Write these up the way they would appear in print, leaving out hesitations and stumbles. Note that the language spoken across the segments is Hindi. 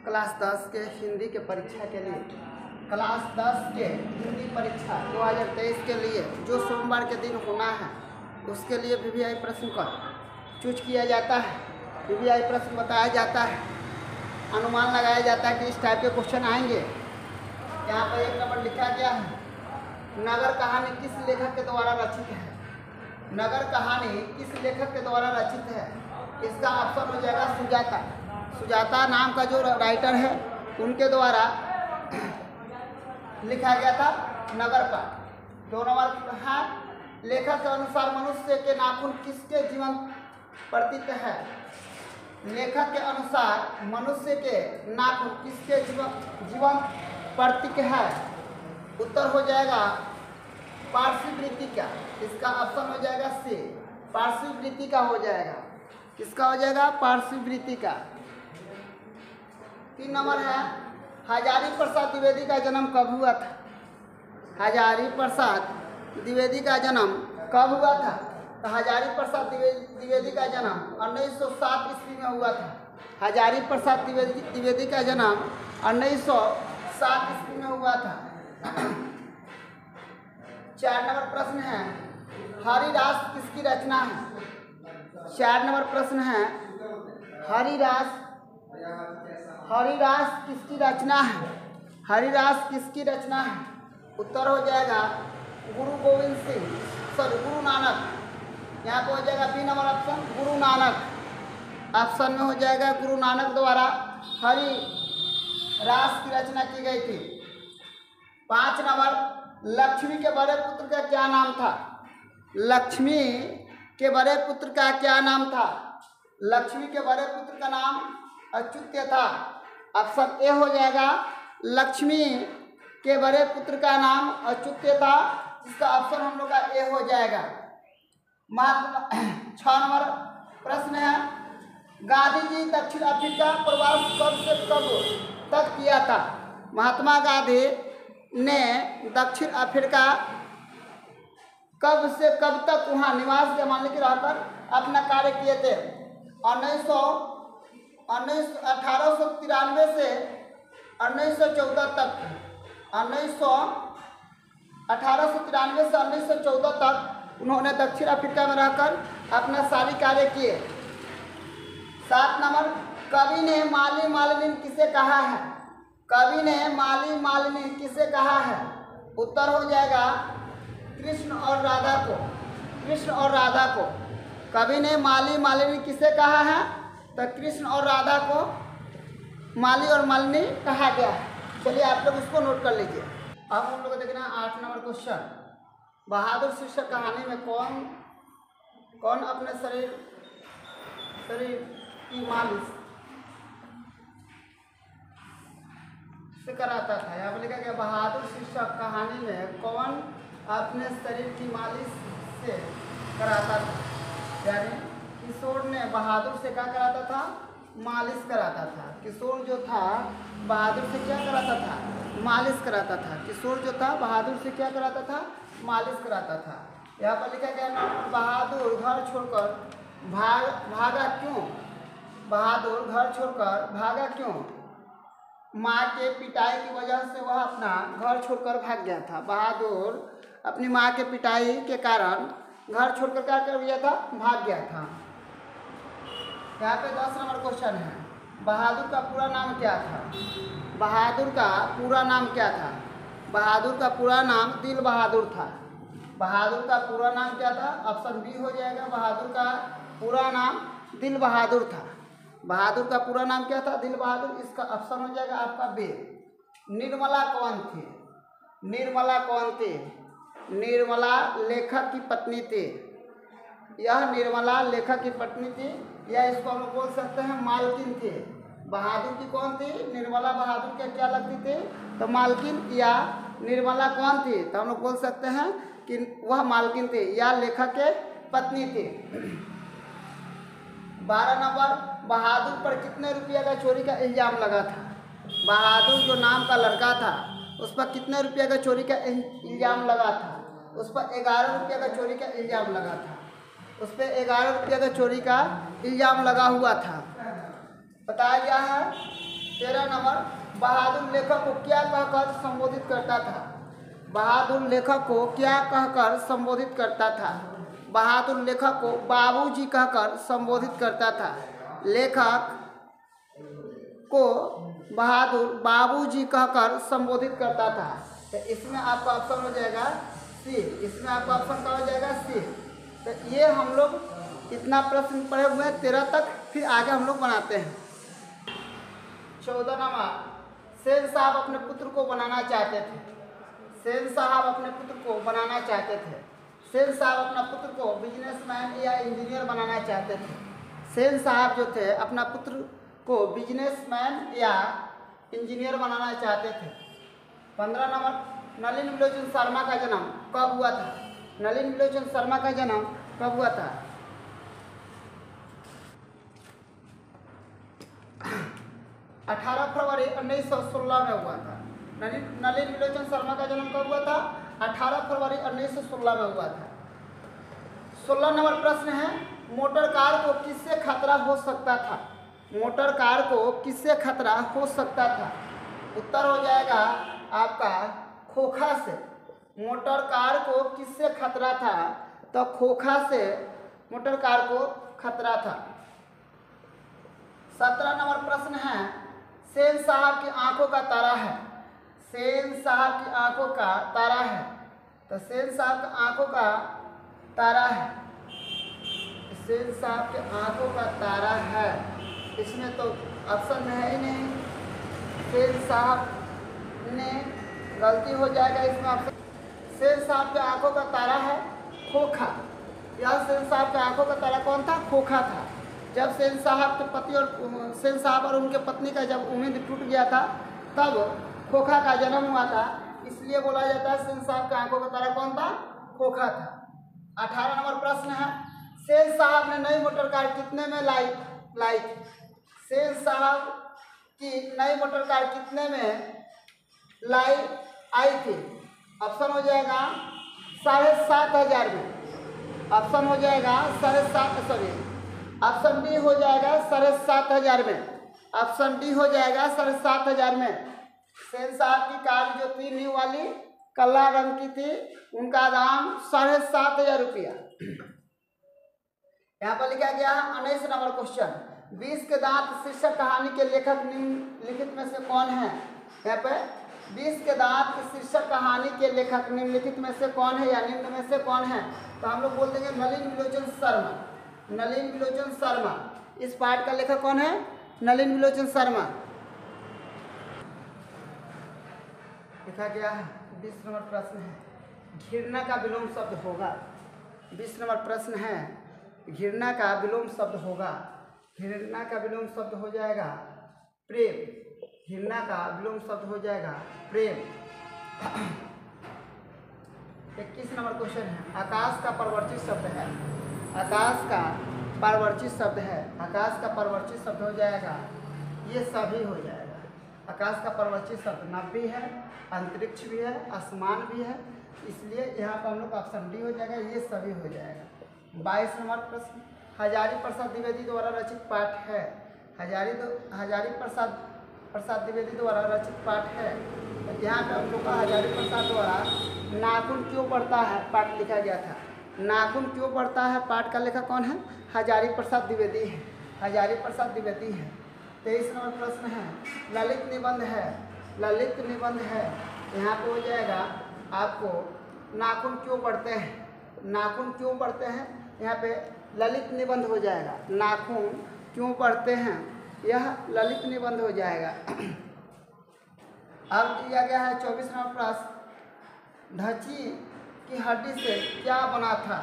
क्लास 10 के हिंदी के परीक्षा के लिए क्लास 10 के हिंदी परीक्षा 2023 के लिए जो सोमवार के दिन होना है उसके लिए वीवीआई प्रश्न का चूज किया जाता है। वीवीआई प्रश्न बताया जाता है, अनुमान लगाया जाता है कि इस टाइप के क्वेश्चन आएंगे। यहाँ पर एक नंबर लिखा गया है, नगर कहानी किस लेखक के द्वारा रचित है। नगर कहानी किस लेखक के द्वारा रचित है? इसका ऑप्शन हो जाएगा सुजाता। सुजाता नाम का जो राइटर है उनके द्वारा लिखा गया था नगर का। 2 नंबर है, लेखक के अनुसार मनुष्य के नाखून किसके जीवन प्रतीक है। लेखक के अनुसार मनुष्य के नाखून किसके जीवन प्रतीक है? उत्तर हो जाएगा पार्श्ववृत्ति का। इसका ऑप्शन हो जाएगा सी, पार्श्ववृत्ति का हो जाएगा। किसका हो जाएगा? पार्श्ववृत्ति का। 3 नंबर है, हजारी प्रसाद द्विवेदी का जन्म कब हुआ था। हजारी प्रसाद द्विवेदी का जन्म कब हुआ था? तो हजारी प्रसाद द्विवेदी का जन्म 1907 ईस्वी में हुआ था। हजारी प्रसाद द्विवेदी का जन्म 1907 ईस्वी में हुआ था। 4 नंबर प्रश्न है, हरिदास किसकी रचना है। 4 नंबर प्रश्न है, हरिदास किसकी रचना है। हरिदास किसकी रचना है? उत्तर हो जाएगा गुरु नानक। यहाँ पे हो जाएगा B number option, Guru Nanak. Option में हो जाएगा गुरु नानक द्वारा हरिदास की रचना की गई थी। 5 नंबर, लक्ष्मी के बड़े पुत्र का क्या नाम था। लक्ष्मी के बड़े पुत्र का क्या नाम था? लक्ष्मी के बड़े पुत्र का नाम अच्युत्य था। ऑप्शन ए हो जाएगा, लक्ष्मी के बड़े पुत्र का नाम अच्युत्य था। इसका ऑप्शन हम लोग का ए हो जाएगा। 6 नंबर प्रश्न है, गांधी जी दक्षिण अफ्रीका प्रवास कब से कब तक किया था। महात्मा गांधी ने दक्षिण अफ्रीका कब से कब तक वहाँ निवास के मालिक रहकर अपना कार्य किए थे। 1893 से 1914 तक। 1893 से 1914 तक उन्होंने दक्षिण अफ्रीका में रहकर अपना सारी कार्य किए। 7 नंबर, कवि ने माली मालिनी किसे कहा है। कवि ने माली मालिनी किसे कहा है? उत्तर हो जाएगा कृष्ण और राधा को। कृष्ण और राधा को कवि ने माली मालिनी किसे कहा है? तो कृष्ण और राधा को माली और मालिनी कहा गया है। चलिए आप लोग इसको नोट कर लीजिए। अब हम लोग देखना 8 नंबर क्वेश्चन, बहादुर शीर्षक कहानी में कौन अपने शरीर की मालिश से कराता था। यहाँ पर लिखा गया, बहादुर शीर्षक कहानी में कौन अपने शरीर की मालिश से कराता था। यानी किशोर ने बहादुर से क्या कराता था? मालिश कराता था। किशोर जो था बहादुर से क्या कराता था? मालिश कराता था। किशोर जो था बहादुर से क्या कराता था? मालिश कराता था। यहाँ पर लिखा गया, बहादुर घर छोड़कर भागा क्यों। बहादुर घर छोड़कर भागा क्यों? माँ के पिटाई की वजह से वह अपना घर छोड़कर भाग गया था। बहादुर अपनी माँ के पिटाई के कारण घर छोड़कर क्या कर गया था? भाग गया था। यहाँ पे 10 नंबर क्वेश्चन है, बहादुर का पूरा नाम क्या था। बहादुर का पूरा नाम क्या था? बहादुर का पूरा नाम दिल बहादुर था। बहादुर का पूरा नाम क्या था? ऑप्शन बी हो जाएगा, बहादुर का पूरा नाम दिल बहादुर था। बहादुर का पूरा नाम क्या था? दिल बहादुर। इसका ऑप्शन हो जाएगा आपका बी। निर्मला कौन थी? निर्मला कौन थी? निर्मला लेखक की पत्नी थी। यह निर्मला लेखक की पत्नी थी, या इसको हम लोग बोल सकते हैं मालकिन थी। बहादुर की कौन थी? निर्मला बहादुर के क्या लगती थी? तो मालकिन, या निर्मला कौन थी? तो हम लोग बोल सकते हैं कि वह मालकिन थी या लेखक के पत्नी थी। 12 नंबर, बहादुर पर कितने रुपये का चोरी का इल्ज़ाम लगा था। बहादुर जो नाम का लड़का था उस पर कितने रुपये का चोरी का इल्ज़ाम लगा था? उस पर 11 रुपये का चोरी का इल्ज़ाम लगा था। उस पर 11 रुपये का चोरी का इल्ज़ाम लगा हुआ था। बताया गया है 13 13 नंबर, बहादुर लेखक को क्या कहकर संबोधित करता था? बहादुर लेखक को क्या कहकर संबोधित करता था? बहादुर लेखक को बाबूजी कहकर संबोधित करता था। लेखक को बहादुर बाबूजी कहकर संबोधित करता था। तो इसमें आपका ऑप्शन हो जाएगा सी। इसमें आपका ऑप्शन क्या हो जाएगा? सी। तो ये हम लोग इतना प्रश्न पढ़े हुए हैं 13 तक, फिर आगे हम लोग बनाते हैं। 14 नंबर, सेन साहब अपने पुत्र को बनाना चाहते थे। सेन साहब अपने पुत्र को बनाना चाहते थे। सेन साहब अपना पुत्र को बिजनेसमैन या इंजीनियर बनाना चाहते थे। सेन साहब जो थे अपना पुत्र को बिजनेसमैन या इंजीनियर बनाना चाहते थे। 15 नंबर, नलिन विलोचन शर्मा का जन्म कब हुआ था? नलिन विलोचन शर्मा का जन्म कब हुआ था? 18 फरवरी 1916 में हुआ था। नलिन विलोचन शर्मा का जन्म कब हुआ था? 18 फरवरी 1916 में हुआ था। 16 नंबर प्रश्न है, मोटर कार को किससे खतरा हो सकता था? मोटर कार को किससे खतरा हो सकता था? उत्तर हो जाएगा आपका खोखा से। मोटर कार को किससे खतरा था? तो खोखा से मोटर कार को खतरा था। 17 नंबर प्रश्न है, सेन साहब की आंखों का तारा है। सेन साहब की आंखों का तारा है। तो सेन साहब की आंखों का तारा है। सेन साहब के आंखों का तारा है, इसमें तो ऑप्शन में है ही नहीं। सेन साहब ने गलती हो जाएगा इसमें ऑप्शन। सेन साहब के आंखों का तारा है खोखा। यह सेन साहब के आंखों का तारा कौन था? खोखा था। जब सेन साहब के पति और सेन साहब और उनके पत्नी का जब उम्मीद टूट गया था, तब खोखा का जन्म हुआ था। इसलिए बोला जाता है सेन साहब के आंखों का तारा कौन था? खोखा था। 18 नंबर प्रश्न है, सेन साहब ने नई मोटर कार कितने में लाई थी? सेन साहब की नई मोटर कार कितने में आई थी? ऑप्शन हो जाएगा 7,500 में। ऑप्शन हो जाएगा 7,500, ऑप्शन डी हो जाएगा 7,500 में। ऑप्शन डी हो जाएगा 7,500 में। सेन साहब की कार जो थी न्यू वाली काला रंग की थी, उनका दाम 7,500 रुपया। यहाँ पर लिखा गया है 19 नंबर क्वेश्चन, 20 के दांत शीर्षक कहानी के लेखक निम्नलिखित में से कौन है? यहाँ पे 20 के दांत शीर्षक कहानी के लेखक निम्नलिखित में से कौन है या निम्न में से कौन है? तो हम लोग बोल देंगे नलिन विलोचन शर्मा। नलिन विलोचन शर्मा। इस पाठ का लेखक कौन है? नलिन विलोचन शर्मा। लिखा गया है 20 नंबर प्रश्न है, घृणा का विलोम शब्द होगा। 20 नंबर प्रश्न है, घृणा का विलोम शब्द होगा। घृणा का विलोम शब्द हो जाएगा प्रेम। घृणा का विलोम शब्द हो जाएगा प्रेम। 21 नंबर क्वेश्चन है, आकाश का परवर्ती शब्द है। आकाश का परवर्ती शब्द है। आकाश का परवर्ती शब्द हो जाएगा, ये सभी हो जाएगा। आकाश का परवर्ती शब्द नभ भी है, अंतरिक्ष भी है, आसमान भी है, इसलिए यहाँ पर हम लोग ऑप्शन डी हो जाएगा, ये सभी हो जाएगा। 22 नंबर प्रश्न, हजारी प्रसाद द्विवेदी द्वारा रचित पाठ है। हजारी प्रसाद द्विवेदी द्वारा रचित पाठ है। तो यहाँ पे हम लोग का हजारी प्रसाद द्वारा नाखून क्यों बढ़ता है पाठ लिखा गया था। नाखून क्यों बढ़ता है पाठ का लेखक कौन है? हजारी प्रसाद द्विवेदी है। हजारी प्रसाद द्विवेदी है। 23 नंबर प्रश्न है, ललित निबंध है। ललित निबंध है, यहाँ पे हो जाएगा आपको नाखून क्यों बढ़ते हैं। नाखून क्यों बढ़ते हैं, यहाँ पे ललित निबंध हो जाएगा। नाखून क्यों बढ़ते हैं, यह ललित निबंध हो जाएगा। अब दिया गया है 24 नंबर प्रश्न, ढांची की हड्डी से क्या बना था?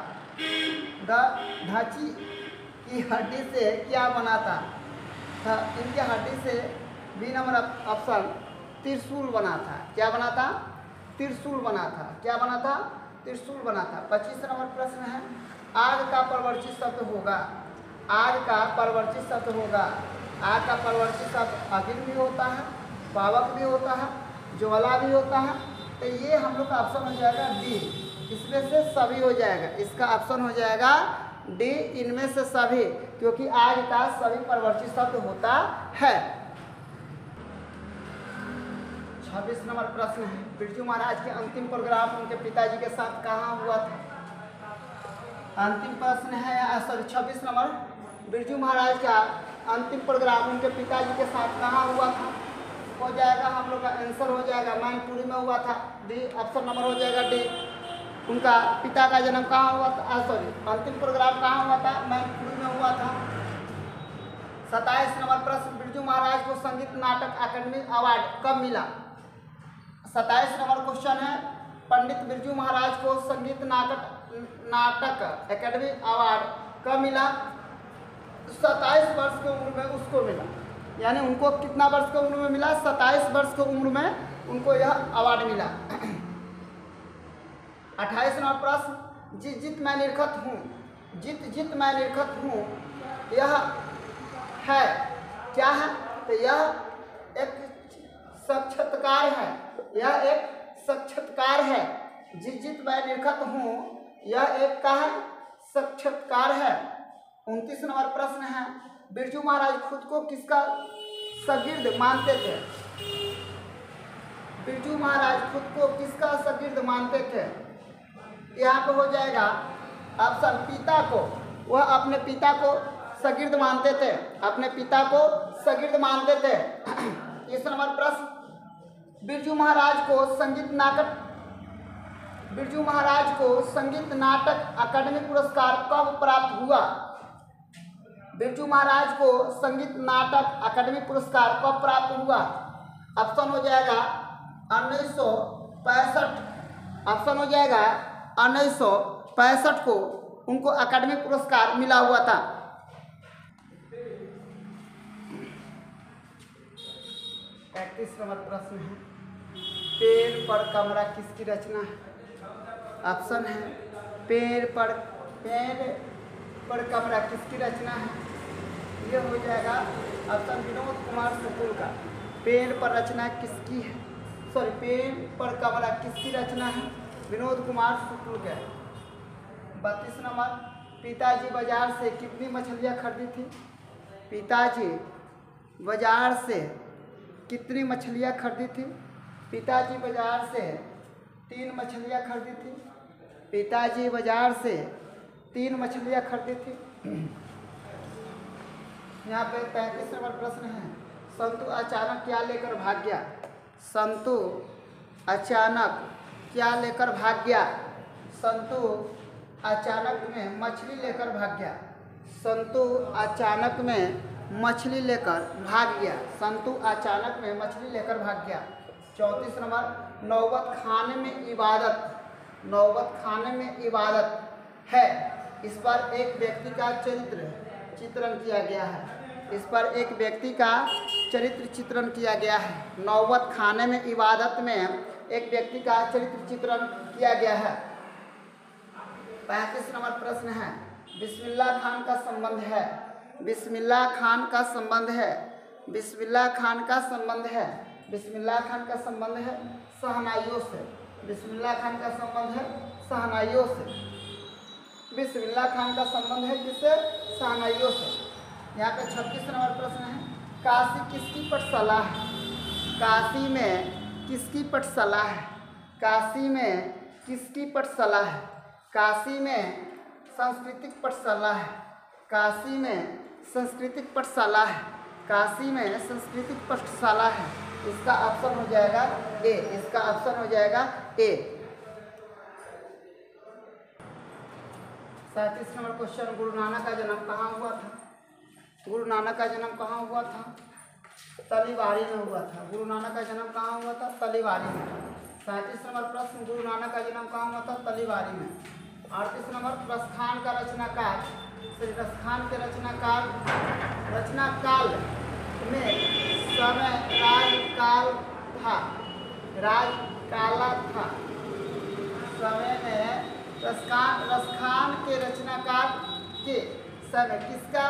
ढांची की हड्डी से क्या बना था? इनके हड्डी से बी नंबर ऑप्शन त्रिशूल बना था। क्या बना था? त्रिशूल बना था। क्या बना था? त्रिशूल बना था। 25 नंबर प्रश्न है, आग का परवर्ती शब्द होगा। आग का परवर्ती शब्द होगा। आग का परवर्ती शब्द अग्नि भी होता है, पावक भी होता है, ज्वाला भी होता है। तो ये हम लोग का ऑप्शन हो जाएगा डी, इसमें से सभी हो जाएगा। इसका ऑप्शन हो जाएगा डी, इनमें से सभी, क्योंकि आग का सभी परवर्ती शब्द होता है। 26 नंबर प्रश्न है, बिरजू महाराज के अंतिम प्रोग्राम उनके पिताजी के साथ कहाँ हुआ था? अंतिम प्रश्न है, सॉरी 26 नंबर, बिरजू महाराज का अंतिम प्रोग्राम उनके पिताजी के साथ कहाँ हुआ था? हो जाएगा हम लोग का आंसर हो जाएगा मैनपुरी में हुआ था। डी ऑप्शन नंबर हो जाएगा डी। उनका पिता का जन्म कहाँ हुआ था, सॉरी अंतिम प्रोग्राम कहाँ हुआ था? मैनपुरी में हुआ था। 27 नंबर प्रश्न, बिरजू महाराज को संगीत नाटक अकादमी अवार्ड कब मिला? 27 नंबर क्वेश्चन है, पंडित बिरजू महाराज को संगीत नाटक अकादमी अवार्ड कब मिला? 27 वर्ष की उम्र में उसको मिला। यानी उनको कितना वर्ष की उम्र में मिला? 27 वर्ष की उम्र में उनको यह अवार्ड मिला। 28 नंबर प्रश्न, जित जित मैं निरखत हूँ, जित जित मैं निरखत हूँ, यह है क्या है? तो यह एक साक्षात्कार है, यह एक साक्षात्कार है। जित जित मैं निरखत हूँ, यह एक का है साक्षात्कार है। 29 नंबर प्रश्न है, बिरजू महाराज खुद को किसका शागिर्द मानते थे? बिरजू महाराज खुद को किसका शागिर्द मानते थे? यहाँ पे हो जाएगा ऑप्शन पिता को, वह अपने पिता को शागिर्द मानते थे, अपने पिता को शागिर्द मानते थे। 30 नंबर प्रश्न, बिरजू महाराज को संगीत नाटक अकादमी पुरस्कार कब प्राप्त हुआ? बिरजू महाराज को संगीत नाटक अकादमी पुरस्कार कब प्राप्त हुआ? ऑप्शन हो जाएगा 1965, ऑप्शन हो जाएगा 1965 को उनको अकादमी पुरस्कार मिला हुआ था। 31 नंबर प्रश्न है, पेड़ पर कमरा किसकी रचना है? ऑप्शन है पेड़ पर कमरा किसकी रचना है? ये हो जाएगा ऑप्शन विनोद कुमार शुक्ल का। पेड़ पर रचना किसकी है, सॉरी पेड़ पर कमरा किसकी रचना है? विनोद कुमार शुक्ल का। 32 नंबर, पिताजी बाजार से कितनी मछलियाँ खरीदी थी? पिताजी बाजार से कितनी मछलियाँ खरीदी थी? पिताजी बाजार से 3 मछलियाँ खरीदी थी। पिताजी बाजार से 3 मछलियाँ खरीदी थी। यहाँ पे 35 नंबर प्रश्न है, संतु अचानक क्या लेकर भाग गया? संतु अचानक क्या लेकर भाग गया? संतु अचानक में मछली लेकर भाग गया। संतु अचानक में मछली लेकर भाग गया। संतु अचानक में मछली लेकर भाग गया। 34 नंबर, नौबत खाने में इबादत है, इस पर एक व्यक्ति का चित्रण किया गया है। इस पर एक व्यक्ति का चरित्र चित्रण किया गया है। नौबत खाने में इबादत में एक व्यक्ति का चरित्र चित्रण किया गया है। 35 नंबर प्रश्न है, बिस्मिल्लाह खान का संबंध है। बिस्मिल्लाह खान का संबंध है। बिस्मिल्लाह खान का संबंध है। बिस्मिल्लाह खान का संबंध है शहनाइयों से। बिस्मिल्लाह खान का संबंध है शहनाइयों से। बिस्मिल्लाह खान का संबंध है किससे? शहनाइयों से। यहाँ पे 36 नंबर प्रश्न है, काशी किसकी पटशाला है? काशी में किसकी पटशाला है? काशी में किसकी पटशाला है? काशी में सांस्कृतिक पटशाला है। काशी में सांस्कृतिक पटशाला है। काशी में सांस्कृतिक पटशाला है। इसका ऑप्शन हो जाएगा ए। इसका ऑप्शन हो जाएगा ए। 37 नंबर क्वेश्चन, गुरु नानक का जन्म कहाँ हुआ था? गुरु नानक का जन्म कहाँ हुआ था? तलीवारी में हुआ था। गुरु नानक का जन्म कहाँ हुआ था? तलीवारी में। 37 नंबर प्रश्न, गुरु नानक का जन्म कहाँ हुआ था? तलीवारी में। 38 नंबर, प्रस्थान का रचनाकार, प्रस्थान के रचनाकाल में समय राजकाल था। राजकाला था। समय में प्रस्थान के रचनाकार के समय किसका?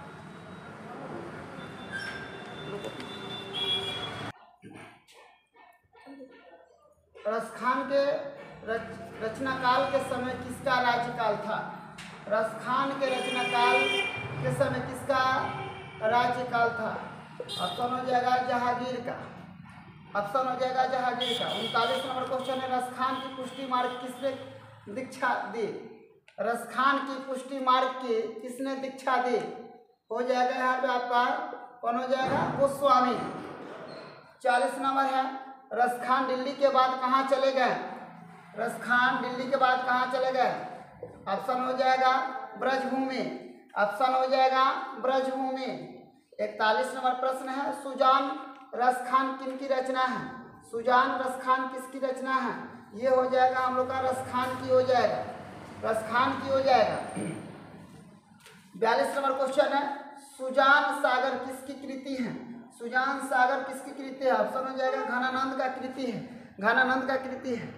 प्रस्थान के रचनाकाल के समय किसका राज्यकाल था? प्रस्थान के रचनाकाल के समय किसका राज्यकाल था? ऑप्शन हो जाएगा जहांगीर का। ऑप्शन हो जाएगा जहांगीर का। 39 नंबर क्वेश्चन है, रसखान की पुष्टि मार्ग किसने दीक्षा दी? रसखान की पुष्टि मार्ग की किसने दीक्षा दी? हो जाएगा यहाँ पे आपका कौन हो जाएगा? गोस्वामी। 40 नंबर है, रसखान दिल्ली के बाद कहाँ चले गए? रसखान दिल्ली के बाद कहाँ चले गए? ऑप्शन हो जाएगा ब्रजभूमि। ऑप्शन हो जाएगा ब्रजभूमि। 41 नंबर प्रश्न है, सुजान रसखान किनकी रचना है? सुजान रसखान किसकी रचना है? ये हो जाएगा हम लोग का रसखान की हो जाएगा, रसखान की हो जाएगा। 42 नंबर क्वेश्चन है, सुजान सागर किसकी कृति है? सुजान सागर किसकी कृति है? ऑप्शन हो जाएगा घनानंद का कृति है, घनानंद का कृति है।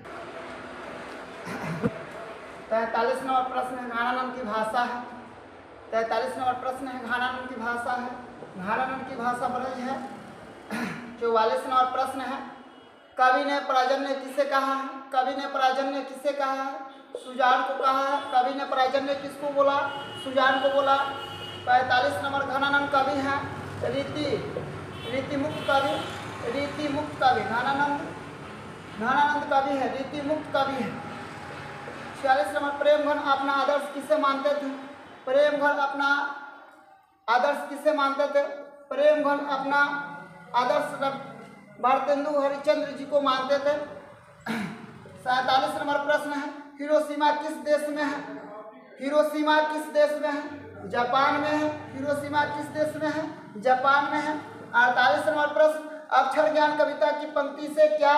43 नंबर प्रश्न है, घनानंद की भाषा है। 43 नंबर प्रश्न है, घनानंद की भाषा है, घनानंद की भाषा ब्रज है। 44 नंबर प्रश्न है, कवि ने पर्जन्य किसे कहा है? कवि ने पर्जन्य किसे कहा है? सुजान को कहा है। कवि ने पर्जन्य किसको बोला? सुजान को बोला। 45 नंबर, घनानंद कवि है रीति मुक्त कवि, रीति मुक्त कवि घनानंद कवि है, रीति मुक्त कवि है। 46 नंबर, प्रेमघन अपना आदर्श किसे मानते थे? प्रेमघन अपना आदर्श किसे मानते थे? प्रेमघन अपना आदर्श भारतेंदु हरिश्चंद्र जी को मानते थे। 47 नंबर प्रश्न है, हिरोशिमा किस देश में है? हिरोशिमा किस देश में है? जापान में है। हिरोशिमा किस देश में है? जापान में है। 48 नंबर प्रश्न, अक्षर ज्ञान कविता की पंक्ति से क्या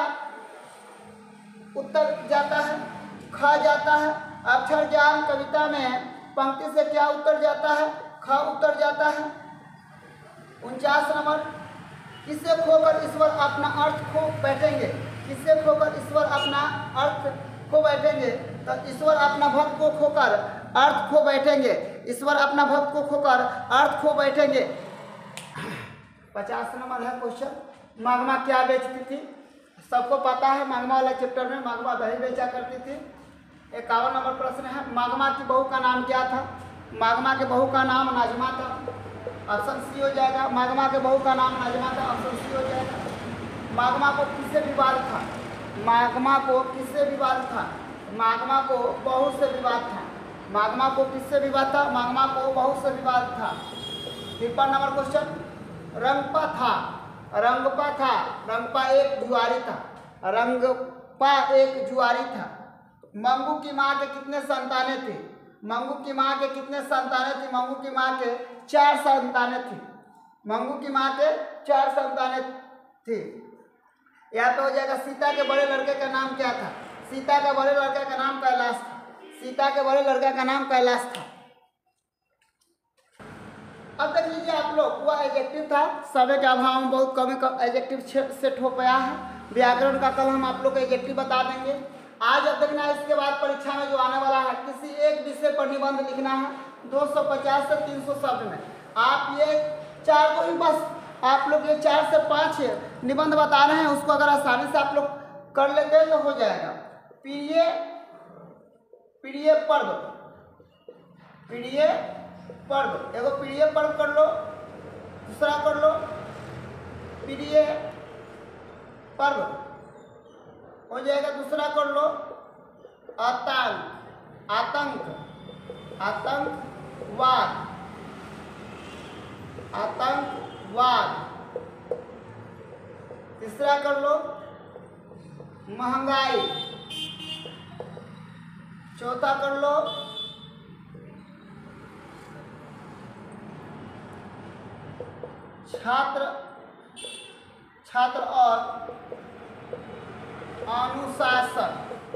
उत्तर जाता है? ख जाता है। अक्षर ज्ञान कविता में पंक्ति से क्या उत्तर जाता है? ख उत्तर जाता है। 49 नंबर, किसे खोकर ईश्वर अपना अर्थ खो बैठेंगे? किसे खोकर ईश्वर अपना अर्थ खो बैठेंगे? तो ईश्वर अपना भक्त को खोकर अर्थ खो बैठेंगे। ईश्वर अपना भक्त को खोकर अर्थ खो बैठेंगे। 50 नंबर है क्वेश्चन, मागमा क्या बेचती थी? सबको पता है, मागमा वाला चैप्टर में मागमा दही बेचा करती थी। 51 नंबर प्रश्न है, मागमा की बहू का नाम क्या था? मागमा के बहू का नाम नाजमा था। ऑप्शन सी हो जाएगा, मागमा के बहू का नाम नाजमा था। ऑप्शन सी हो जाएगा। मागमा को किससे विवाद था? मागमा को किससे विवाद था? मागमा को बहू से विवाद था। मागमा को किससे विवाद था? मागमा को बहू से विवाद था। 53 नंबर क्वेश्चन, रंगपा था, रंगपा था, रंगपा एक जुआरी था, रंगपा एक जुआरी था। मंगू की माँ के कितने संतानें थी? मंगू की माँ के कितने संतानें थी? मंगू की माँ के 4 संतानें थी। मंगू की माँ के 4 संतानें थी। यहाँ पे हो जाएगा, सीता के बड़े लड़के का नाम क्या था? सीता के बड़े लड़के का नाम कैलाश था। सीता के बड़े लड़के का नाम कैलाश था। अब देख लीजिए आप लोग, वह एडजेक्टिव था, समय के अभाव में बहुत कम एडजेक्टिव सेट हो पाया है। व्याकरण का कल हम आप लोग को एडजेक्टिव बता देंगे। आज अब देखना, इसके बाद परीक्षा में जो आने वाला है, किसी एक विषय पर निबंध लिखना है 250 से 300 शब्द में। आप ये 4 को ही बस आप लोग ये 4 से 5 निबंध बता रहे हैं, उसको अगर आसानी से आप लोग कर लेते हैं तो हो जाएगा। प्रिय पर्व, प्रिय पर्व, एगो प्रिय पर्व कर लो, दूसरा कर लो प्रिय पर्व हो जाएगा, दूसरा कर लो आतंक, आतंक, आतंकवाद, आतंकवाद, तीसरा कर लो महंगाई, चौथा कर लो छात्र, छात्र और अनुशासन,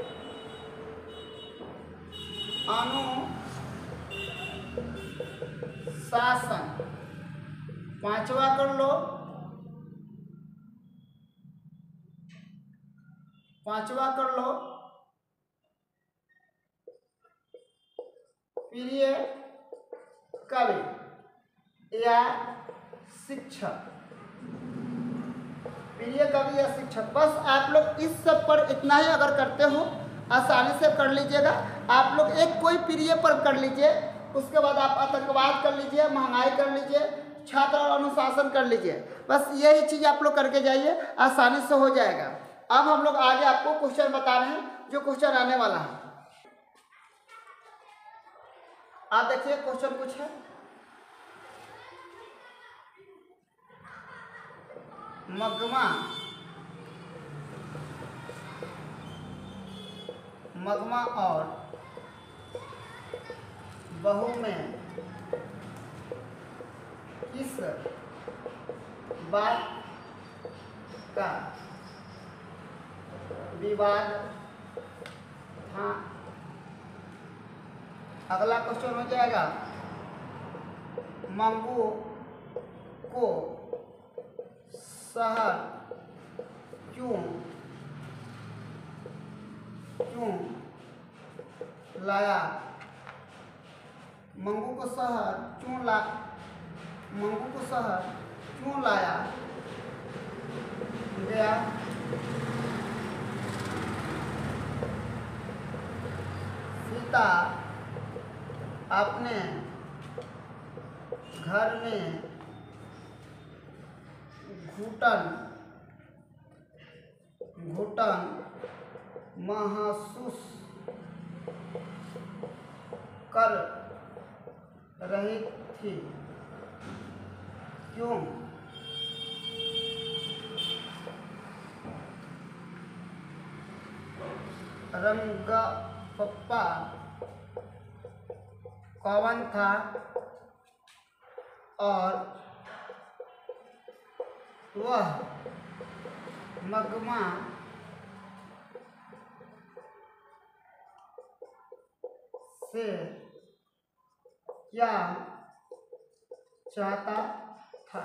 अनुशासन, पांचवा कर लो, पांचवा कर लो प्रिय कवि या शिक्षक, प्रिय कवि या शिक्षक। बस आप लोग इस सब पर इतना ही अगर करते हो, आसानी से कर लीजिएगा। आप लोग एक कोई प्रिय पर कर लीजिए, उसके बाद आप आतंकवाद कर लीजिए, महंगाई कर लीजिए, छात्र और अनुशासन कर लीजिए। बस यही चीज़ आप लोग करके जाइए, आसानी से हो जाएगा। अब हम लोग आगे आपको क्वेश्चन बता रहे हैं जो क्वेश्चन आने वाला है। आप देखिए क्वेश्चन कुछ है, मगमा और बहू में किस बात का विवाद था। अगला क्वेश्चन हो जाएगा, मंगू को शहर क्यों लाया। मंगू को शहर क्यों लाया गया। सीता अपने घर में घुटन महसूस कर रही थी, क्यों। रंगप्पा कौन था और वह मगमा से क्या चाहता था।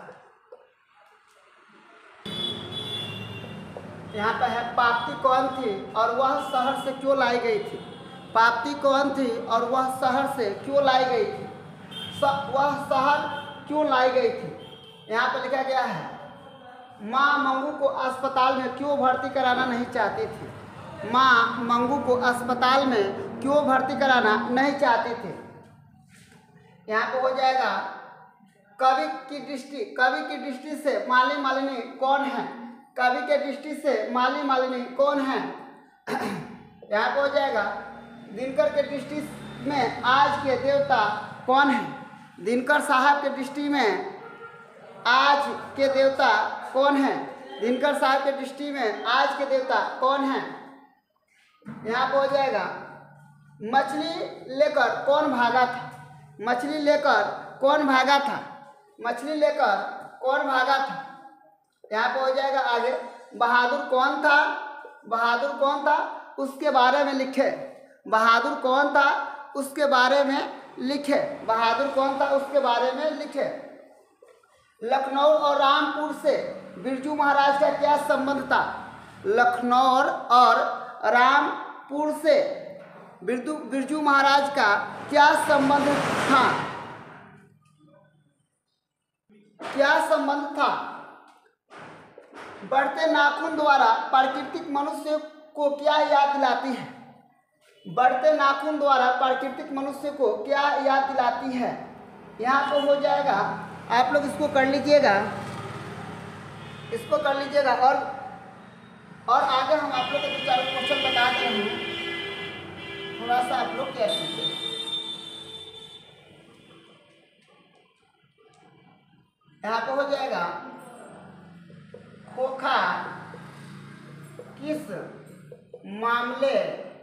यहाँ पर है पाप्ती कौन थी और वह शहर से क्यों लाई गई थी। पाप्ती कौन थी और वह शहर से क्यों लाई गई थी। वह शहर क्यों लाई गई थी। यहाँ पर लिखा गया है, माँ मंगू को अस्पताल में क्यों भर्ती कराना नहीं चाहती थी। माँ मंगू को अस्पताल में क्यों भर्ती कराना नहीं चाहती थी। यहाँ पे हो जाएगा, कवि की दृष्टि से माली मालिनी कौन है। कवि के दृष्टि से माली मालिनी कौन है। यहाँ पे हो जाएगा, दिनकर के दृष्टि में आज के देवता कौन है। दिनकर साहब के दृष्टि में आज के देवता कौन है। दिनकर साहब के दृष्टि में आज के देवता कौन है। यहाँ पे हो जाएगा, मछली लेकर कौन भागा था। मछली लेकर कौन भागा था। मछली लेकर कौन भागा था। यहाँ पे हो जाएगा आगे, बहादुर कौन था। बहादुर कौन था उसके बारे में लिखे। बहादुर कौन था उसके बारे में लिखे। बहादुर कौन था उसके बारे में लिखे। लखनऊ और रामपुर से बिरजू महाराज का क्या संबंध था। लखनऊ और रामपुर से बिरजू महाराज का क्या संबंध था। क्या संबंध था। बढ़ते नाखून द्वारा प्राकृतिक मनुष्य को क्या याद दिलाती है। बढ़ते नाखून द्वारा प्राकृतिक मनुष्य को क्या याद दिलाती है। यहाँ पर हो जाएगा, आप लोग इसको कर लीजिएगा, इसको कर लीजिएगा। और आगे हम आप लोग को दो चार क्वेश्चन बता दे रहे हैं, थोड़ा सा आप लोग क्या कीजिए। यहाँ पर हो जाएगा, खोखा किस मामले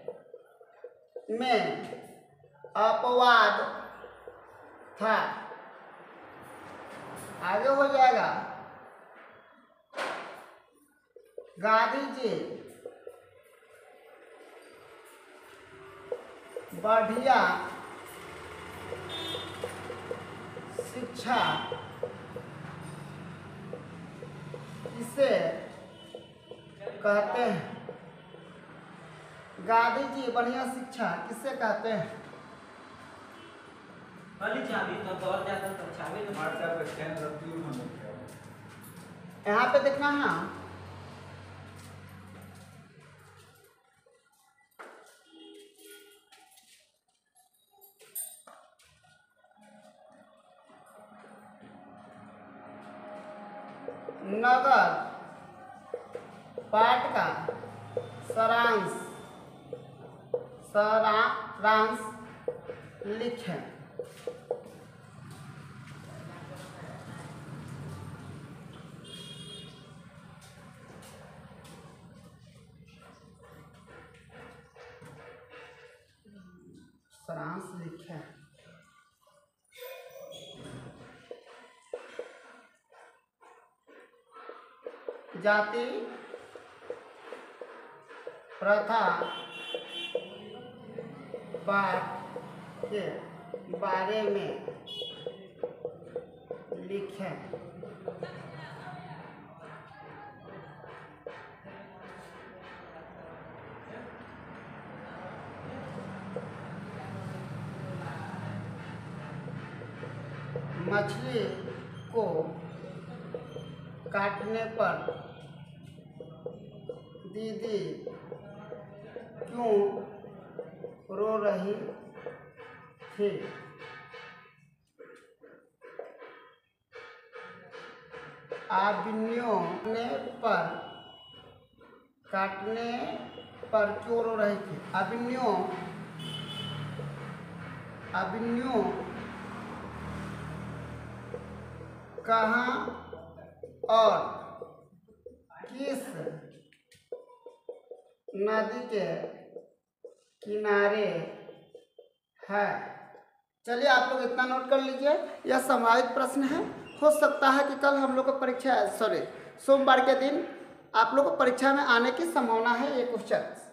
में अपवाद था। आगे हो जाएगा, गांधी जी बढ़िया शिक्षा किसे कहते हैं। गांधी जी बढ़िया शिक्षा किसे कहते हैं। यहाँ पे देखना है, नगद पाठ का सारांश लिखें। सारांश लिखें। जाति प्रथा के बारे में लिखें। मछली को काटने पर दीदी क्यों रो रही थी? आबिन्यों ने पर काटने पर क्यों रो रही थी? आबिन्यों कहाँ और किस नदी के किनारे है? चलिए आप लोग इतना नोट कर लीजिए, यह संभावित प्रश्न है। हो सकता है कि कल हम लोग को परीक्षा सोमवार के दिन आप लोग को परीक्षा में आने की संभावना है ये क्वेश्चन।